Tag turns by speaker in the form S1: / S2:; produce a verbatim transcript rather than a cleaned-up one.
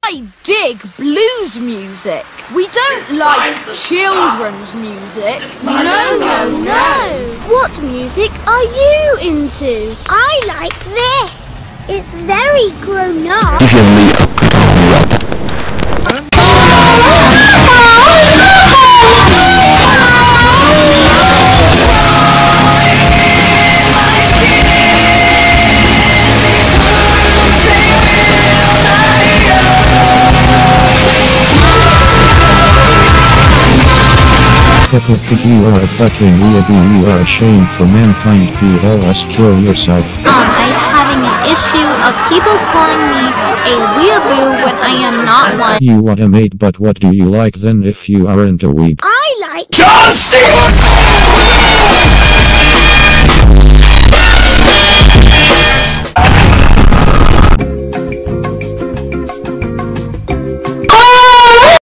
S1: I dig blues music. We don't like children's music. No, no, no.
S2: What music are you into? I like this. It's very grown up.
S3: Peppa Pig, you are a fucking weeaboo. You are a shame for mankind. You always kill yourself.
S4: Um, I'm having an issue of people calling me a weeaboo when I am not one.
S3: You want a mate, but what do you like then if you aren't a weeb?
S2: I like
S5: John C.